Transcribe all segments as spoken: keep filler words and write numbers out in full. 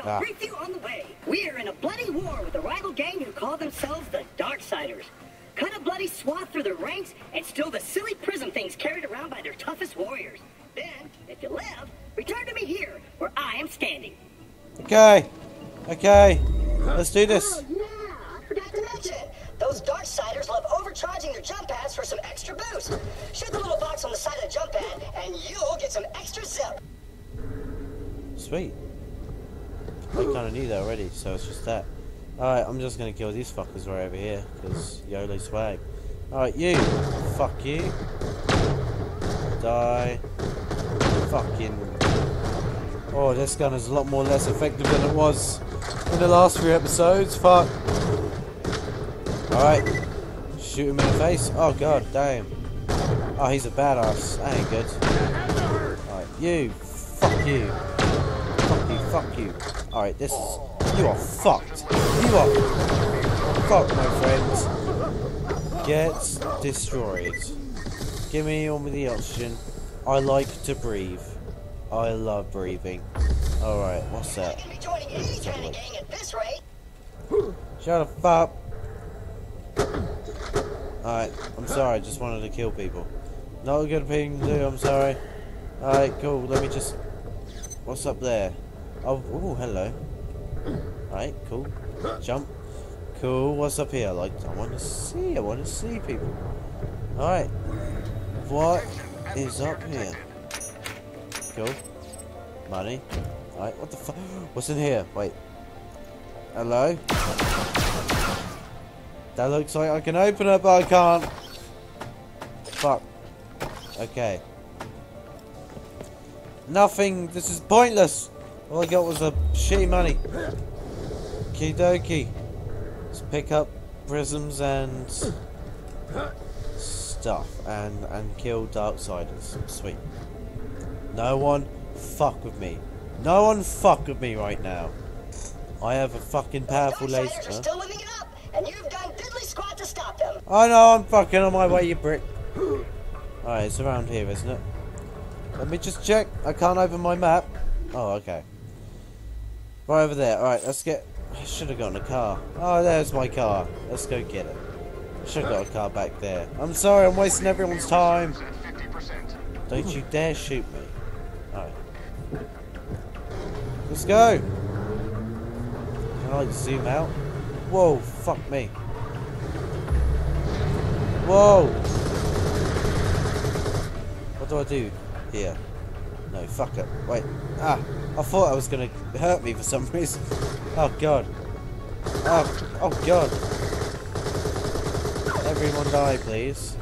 shall ah. brief you on the way. We're in a bloody war with a rival gang who call themselves the Darksiders. Cut a bloody swath through their ranks and steal the silly prism things carried around by their toughest warriors. Then, if you live, return to me here, where I am standing. Okay. Okay. Let's do this. Oh, yeah. I forgot to mention. Those Darksiders love overcharging their jump pads for some extra boost. Shoot the little box on the side of the jump pad, and you'll get some extra zip. Sweet. I kind of knew that already, so it's just that. Alright, I'm just gonna kill these fuckers right over here, because YOLO swag. Alright, you! Fuck you. Die. Fucking... Oh, this gun is a lot more less effective than it was in the last few episodes. Fuck. Alright. Shoot him in the face. Oh god, damn. Oh, he's a badass. That ain't good. Alright, you. Fuck you. Fuck you, fuck you. Alright, this is... You are fucked. You are... Fuck, my friends. Get destroyed. Give me all the oxygen. I like to breathe. I love breathing. Alright, what's that? Shut the fuck. Alright, I'm sorry, I just wanted to kill people. Not a good thing to do, I'm sorry. Alright, cool, let me just... What's up there? Oh, ooh, hello. Alright, cool. Jump. Cool, what's up here? Like, I want to see, I want to see people. Alright. What is up here? Cool. Money. Alright, what the fuck? What's in here? Wait. Hello? That looks like I can open it, but I can't. Fuck. Okay. Nothing. This is pointless. All I got was a shitty money. Okie dokie. Let's pick up prisms and stuff and and kill Darksiders. Sweet. No one fuck with me. No one fuck with me right now. I have a fucking powerful laser. Darksiders are still living it up, and you've done diddly squat to stop them. I know, I'm fucking on my way, you prick. Alright, it's around here, isn't it? Let me just check. I can't open my map. Oh, okay. Right over there. Alright, let's get... I should have gotten a car. Oh, there's my car. Let's go get it. Should have got a car back there. I'm sorry, I'm wasting everyone's time. Don't you dare shoot me. Alright. Let's go. Can I like zoom out? Whoa, fuck me. Whoa. What do I do here? No, fuck it. Wait. Ah, I thought I was going to hurt me for some reason. Oh, God. Oh, oh, God. Everyone die, please.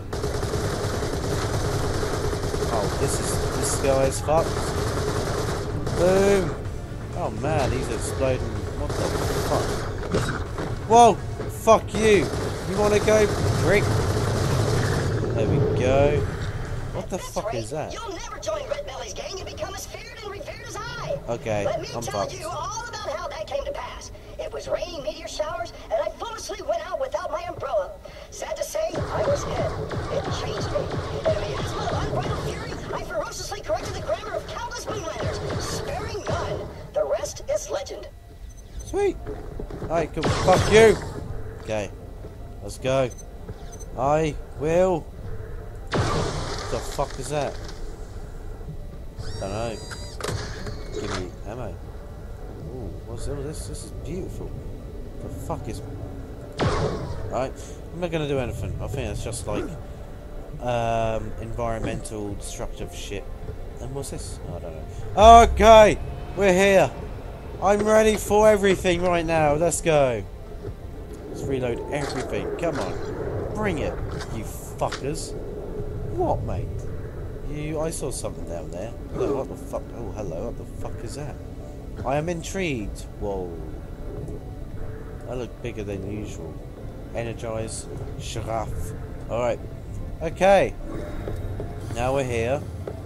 Oh, this is... This guy is fucked. Boom. Oh, man, he's exploding. What the fuck? Whoa! Fuck you! You want to go, prick? There we go. What the That's fuck right. is that? You'll never join Red Belly's gang and become as feared and revered as I. Okay, Let me I'm tell fucked. you all about how that came to pass. It was raining meteor showers, and I foolishly went out without my umbrella. Sad to say, I was hit. It changed me. In a miasma of unbridled fury, I ferociously corrected the grammar of countless moonlanders, sparing none. The rest is legend. Sweet. Alright, cool. Fuck you. Okay, let's go. I will. What the fuck is that? Don't know. Give me ammo. Ooh, what's all this? This is beautiful. The fuck is... Right, I'm not gonna do anything. I think it's just like um, environmental destructive shit. And what's this? Oh, I don't know. Okay, we're here. I'm ready for everything right now. Let's go. Let's reload everything. Come on, bring it, you fuckers. What, mate? You? I saw something down there. Look, what the fuck? Oh, hello. What the fuck is that? I am intrigued. Whoa. I look bigger than usual. Energize. Giraffe. Alright. Okay. Now we're here.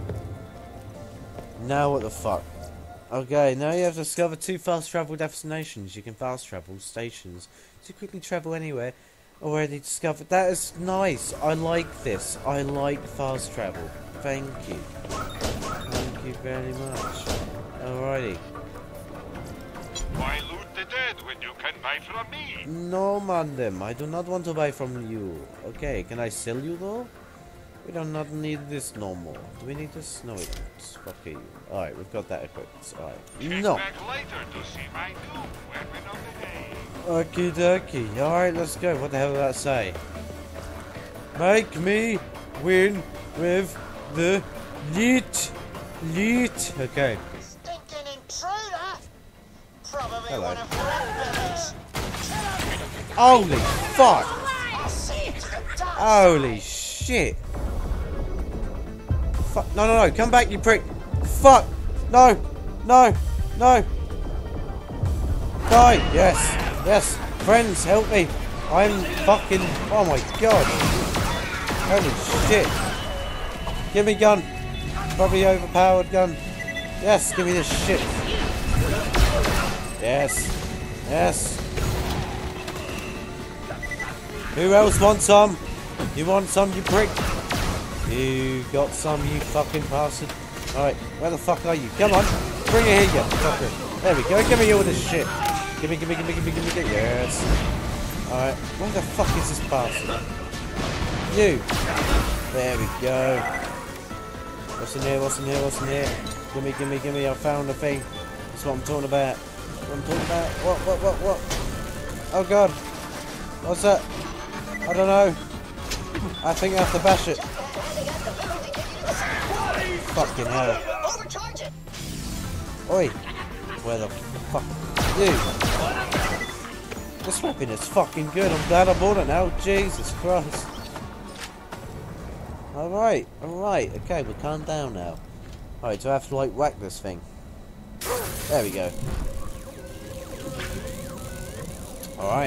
Now what the fuck? Okay, now you have discovered two fast travel destinations. You can fast travel stations to quickly travel anywhere. Already discovered. That is nice. I like this. I like fast travel. Thank you. Thank you very much. Alrighty. Why loot the dead when you can buy from me? No, madam, I do not want to buy from you. Okay, can I sell you though? We do not need this no more. Do we need this? No, we don't. Okay. Alright, we've got that equipped. Alright. No. Check back later to see my new weapon of the day. Okie dokie. Alright, let's go. What the hell did that say? Make me win with the lead. Lead. Okay. Stinking intruder! Probably Hello. one of Blackberry's. Holy fuck! I'll see you to the dust. Holy shit! Fuck! No, no, no! Come back, you prick! Fuck! No! No! No! Die! Yes! Yes! Friends, help me! I'm fucking... Oh my god! Holy shit! Give me gun! Probably overpowered gun. Yes! Give me this shit! Yes! Yes! Who else wants some? You want some, you prick? You got some, you fucking bastard. Alright, where the fuck are you? Come on, bring it here, you fucker. There we go, give me all this shit. Give me, give me, give me, give me, give me, give me. Yes. Alright, where the fuck is this bastard? You. There we go. What's in here, what's in here, what's in here? Give me, give me, give me, I found the thing. That's what I'm talking about. What I'm talking about. What, what, what, what? Oh god. What's that? I don't know. I think I have to bash it. Fucking hell. Oi. Where the fuck? You. This weapon is fucking good. I'm glad I bought it now. Jesus Christ. Alright. Alright. Okay, we'll calm down now. Alright, so I have to like whack this thing. There we go. Alright.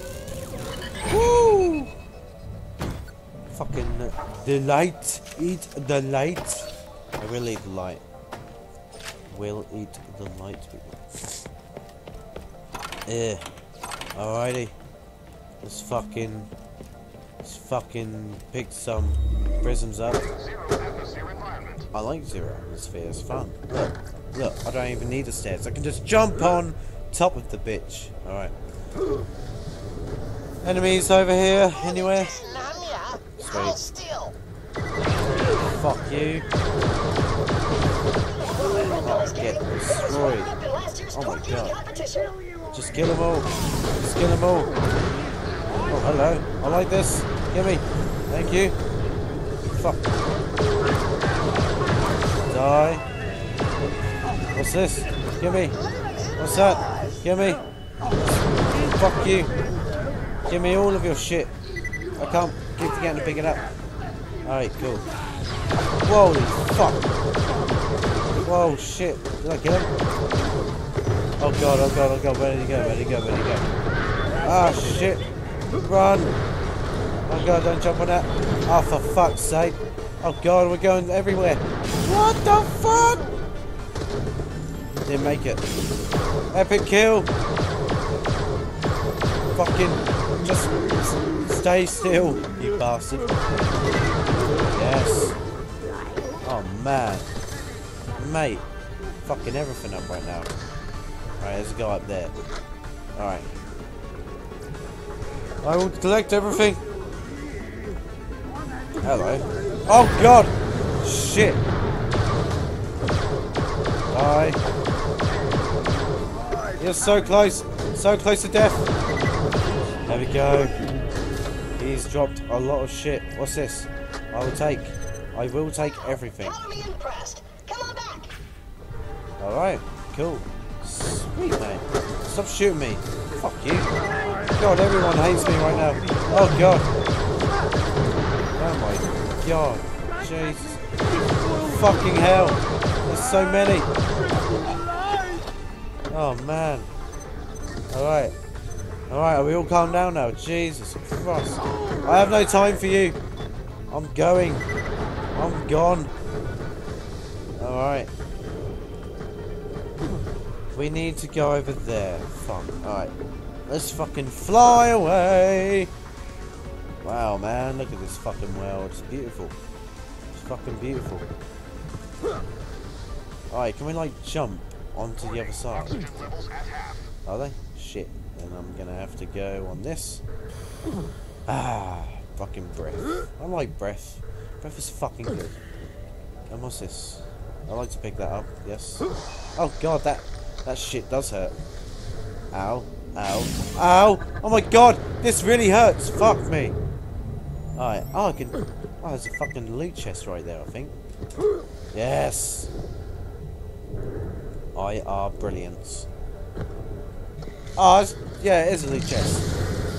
Woo! Fucking uh, delight. Eat the light. I will eat the light. Will eat the light, people. Yeah. Alrighty. Let's fucking... Let's fucking pick some prisms up. I like zero atmosphere. It's fun. Look. Look. I don't even need the stairs. I can just jump on top of the bitch. Alright. Enemies over here, anywhere? Sweet. Fuck you. Oh, get destroyed. Oh my god. Just kill them all. Just kill them all. Oh, hello. I like this. Give me. Thank you. Fuck. Die. What's this? Give me. What's that? Give me. Fuck you. Give me all of your shit. I can't keep forgetting to pick it up. Alright, cool. Holy fuck. Whoa, shit. Did I kill him? Oh god, oh god, oh god. Where did he go? Where did he go? Where did he go? Ah, shit. Run. Oh god, don't jump on that. Oh, for fuck's sake. Oh god, we're going everywhere. What the fuck? Didn't make it. Epic kill. Fucking... Just stay still, you bastard. Yes. Oh, man. Mate. Fucking everything up right now. Alright, there's a guy up there. Alright. I will collect everything. Hello. Oh, God. Shit. Die. You're so close. So close to death. There we go. He's dropped a lot of shit. What's this? I will take. I will take everything. Alright, cool. Sweet, mate. Stop shooting me. Fuck you. God, everyone hates me right now. Oh, God. Oh, my God. Jesus. Fucking hell. There's so many. Oh, man. Alright. Alright, are we all calm down now? Jesus Christ. I have no time for you. I'm going. I'm gone. Alright. We need to go over there. Fuck. Alright. Let's fucking fly away. Wow, man. Look at this fucking world. It's beautiful. It's fucking beautiful. Alright, can we like jump onto the other side? Are they? Shit. Then I'm gonna have to go on this. Ah, fucking breath. I like breath. Breath is fucking good. And what's this? I like to pick that up. Yes. Oh god, that that shit does hurt. Ow. Ow. Ow! Oh my god! This really hurts! Fuck me! Alright. Oh, I can... Oh, there's a fucking loot chest right there, I think. Yes! I are brilliant. Oh, it's, yeah, it is a loot chest.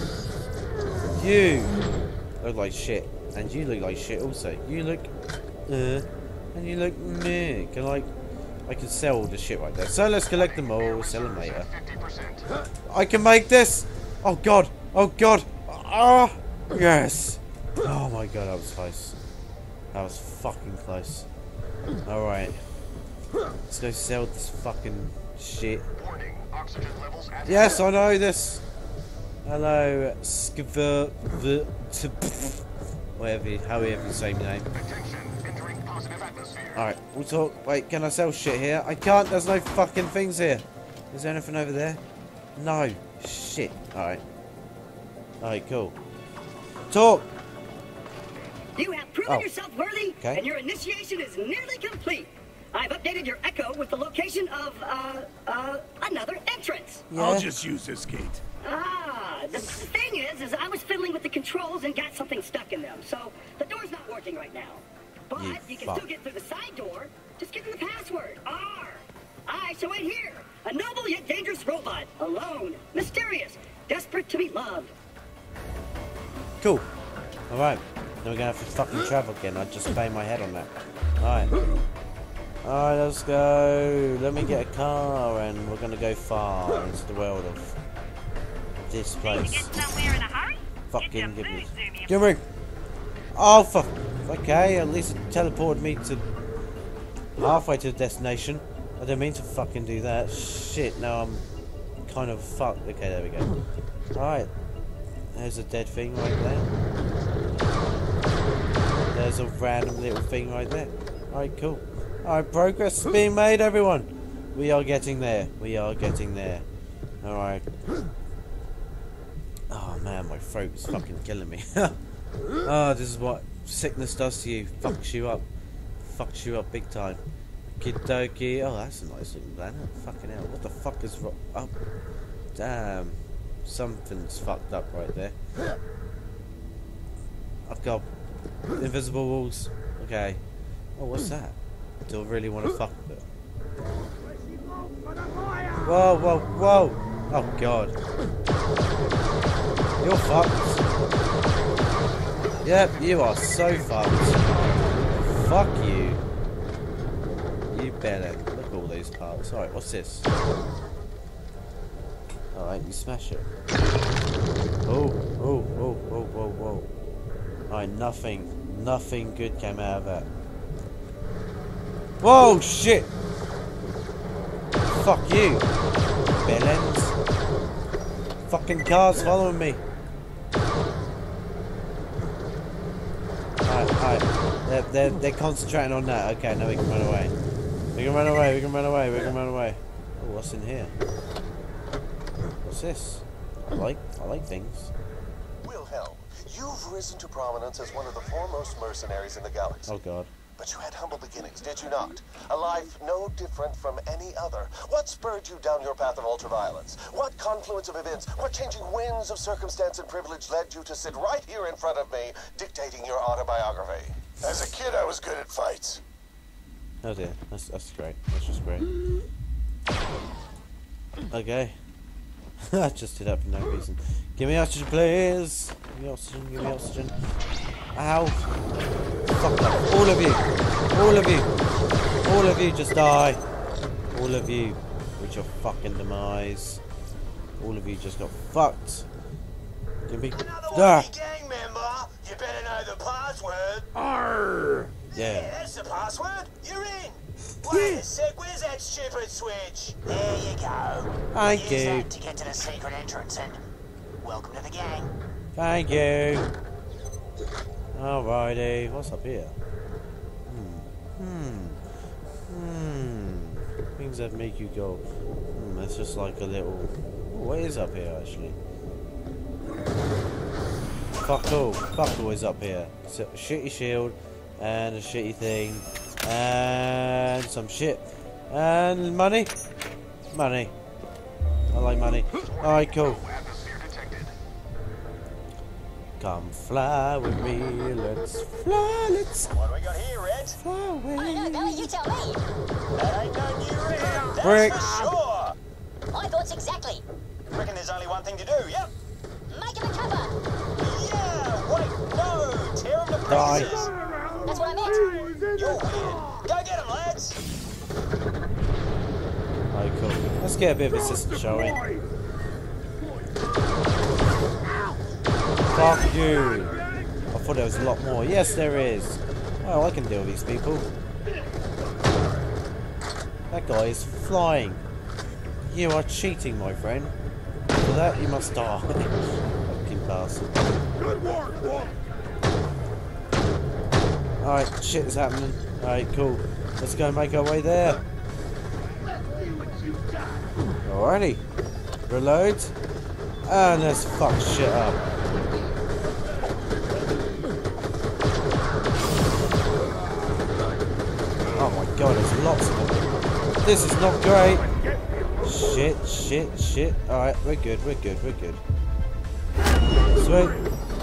You look like shit. And you look like shit also. You look... Uh... And you look meh. Can I... I can sell all the shit right there. So let's collect them all. Sell them later. I can make this! Oh god! Oh god! Ah! Yes! Oh my god, that was close. That was fucking close. Alright. Let's go sell this fucking shit. Yes, I know this! Hello, Skv... Whatever you, however you say my name. Alright, we'll talk. Wait, can I sell shit here? I can't, there's no fucking things here. Is there anything over there? No. Shit. Alright. Alright, cool. Talk! You have proven Oh. yourself worthy, Okay. and your initiation is nearly complete. I've updated your echo with the location of, uh, uh, another entrance. Yeah. I'll just use this gate. Ah, the thing is, is I was fiddling with the controls and got something stuck in them, so the door's not working right now. But You you can fuck. still get through the side door. Just give me the password. R. I shall wait here. A noble yet dangerous robot. Alone. Mysterious. Desperate to be loved. Cool. Alright. Now we're gonna have to fucking travel again. I just banged my head on that. Alright. Alright, let's go. Let me get a car and we're gonna go far into the world of this place. Get somewhere in a hurry? Fucking give me. Zoom in. Give me. Oh, fuck. Okay, at least it teleported me to halfway to the destination. I didn't mean to fucking do that. Shit, now I'm kind of fucked. Okay, there we go. Alright. There's a dead thing right there. There's a random little thing right there. Alright, cool. Alright, progress is being made, everyone. We are getting there. We are getting there. Alright. Oh man, my throat is fucking killing me. Oh, this is what sickness does to you. Fucks you up. Fucks you up big time. Kidoki. Oh, that's a nice looking planet. Fucking hell. What the fuck is wrong? Oh, damn. Something's fucked up right there. I've got invisible walls. Okay. Oh, what's that? Do I really want to fuck with it? Whoa, whoa, whoa! Oh god. You're fucked. Yep, you are so fucked. Fuck you. You better. Look at all these parts. Alright, what's this? Alright, you smash it. Oh, oh, oh, oh, whoa, whoa. Alright, nothing, nothing good came out of that. Whoa, shit! Fuck you, bellends. Fucking cars following me. Alright, alright. They're, they're, they're concentrating on that. Okay, now we can run away. We can run away, we can run away, we can run away. Oh, what's in here? What's this? I like, I like things. Wilhelm, you've risen to prominence as one of the foremost mercenaries in the galaxy. Oh god. But you had humble beginnings, did you not? A life no different from any other. What spurred you down your path of ultraviolence? What confluence of events, what changing winds of circumstance and privilege led you to sit right here in front of me, dictating your autobiography? As a kid, I was good at fights. Oh dear, that's, that's great. That's just great. Okay. I just did that for no reason. Give me oxygen, please. Give me oxygen, give me oxygen. Ow. Fuck off. All of you. All of you. All of you just die. All of you. With your fucking demise. All of you just got fucked. Give me. Another Ah. wacky gang member. You better know the password. Arr. Yeah. That's the password. You're in. Wait a sec, where's that stupid switch? There you go. Thank Use you. that to get to the secret entrance and welcome to the gang. Thank you. Alrighty. What's up here? Hmm. Hmm. Hmm. Things that make you go, hmm, it's just like a little what is up here, actually? Fuck all. Fuck all is up here. So, a shitty shield, and a shitty thing, and some shit. And money? Money. I like money. Alright, cool. Come fly with me, let's fly, let's What do we got here, Red? fly away. I don't know, Billy, you tell me. That ain't no new Red, that's Brick. for sure. My thoughts exactly. Reckon there's only one thing to do, yep. Make him a cover. Yeah, wait, no, tear him to Die. pieces. That's what I meant. You're weird. Go get him, lads. Alright, cool. Let's get a bit of assistance, shall we? Fuck you! I thought there was a lot more. Yes, there is. Oh, I can deal with these people. That guy is flying. You are cheating, my friend. For that, you must die. Fucking bastard. Alright, shit is happening. Alright, cool. Let's go and make our way there. Alrighty. Reload. And let's fuck shit up. Oh my god, there's lots of them. This is not great. Shit, shit, shit. Alright, we're good, we're good, we're good. Sweet.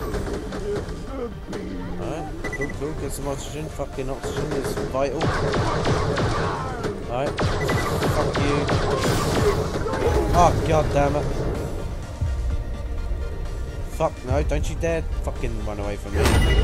Alright, cool, cool. Get some oxygen. Fucking oxygen is vital. Alright. Fuck you. Oh, god damn it. Fuck, no, don't you dare fucking run away from me.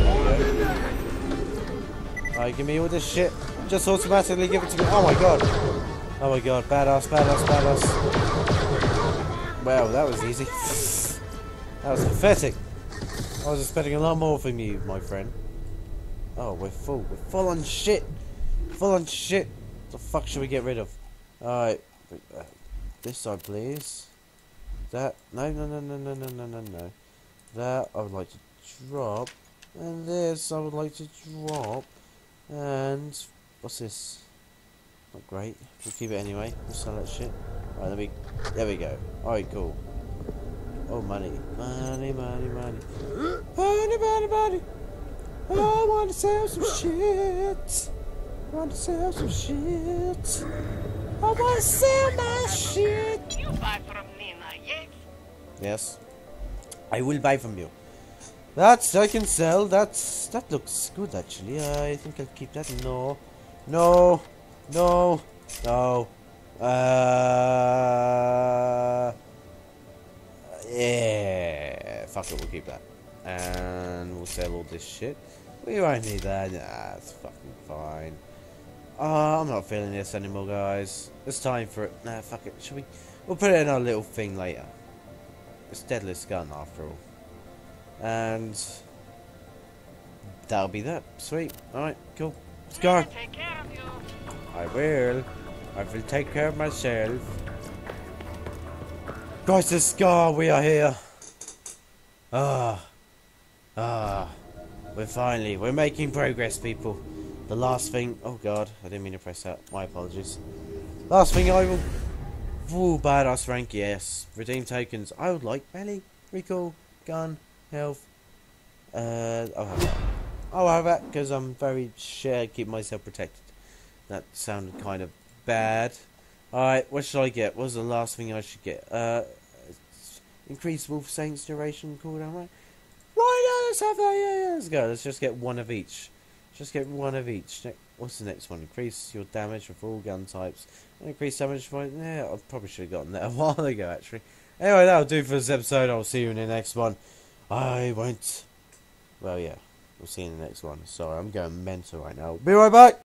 Alright, give me all this shit. Just automatically give it to me. Oh my god. Oh my god, badass, badass, badass. Wow, that was easy. That was pathetic. I was expecting a lot more from you, my friend. Oh, we're full. We're full on shit. Full on shit. What the fuck should we get rid of? Alright. Uh, this side, please. That. No, no, no, no, no, no, no, no, no. That I would like to drop. And this I would like to drop. And what's this? Not great. We'll keep it anyway. We'll sell that shit. Alright, let me. There we go. Alright, cool. Oh, money. Money, money, money. Money, money, money. I want to sell some shit. I want to sell some shit. I want to sell my shit. You buy from Nina, yes? Yes. I will buy from you. That's I can sell. That's that looks good actually. I think I'll keep that. No, no, no, no. Uh, yeah. Fuck it. We'll keep that, and we'll sell all this shit. We won't need that. Nah, it's fucking fine. Uh, I'm not feeling this anymore, guys. It's time for it. Nah, fuck it. Should we? We'll put it in our little thing later. It's Deadlift's gun after all. And that'll be that. Sweet. Alright, cool. Let's go. Take care of you. I will. I will take care of myself. Guys, the Scar, we are here. Ah. Ah. We're finally, we're making progress, people. The last thing, oh god, I didn't mean to press that. My apologies. Last thing I will... Ooh, badass rank, yes. Redeem tokens. I would like belly, recall, gun, health. Uh, I'll have that. I'll have that because I'm very sure keep myself protected. That sounded kind of bad. Alright, what should I get? What was the last thing I should get? Uh, increase Wolf Saint's duration cooldown, right? Why not? Let's have that. Yeah, let's go. Let's just get one of each. Just get one of each. What's the next one? Increase your damage for all gun types. Increase damage for... Yeah, I probably should have gotten that a while ago, actually. Anyway, that'll do for this episode. I'll see you in the next one. I won't... Well, yeah. We'll see you in the next one. Sorry, I'm going mental right now. Be right back!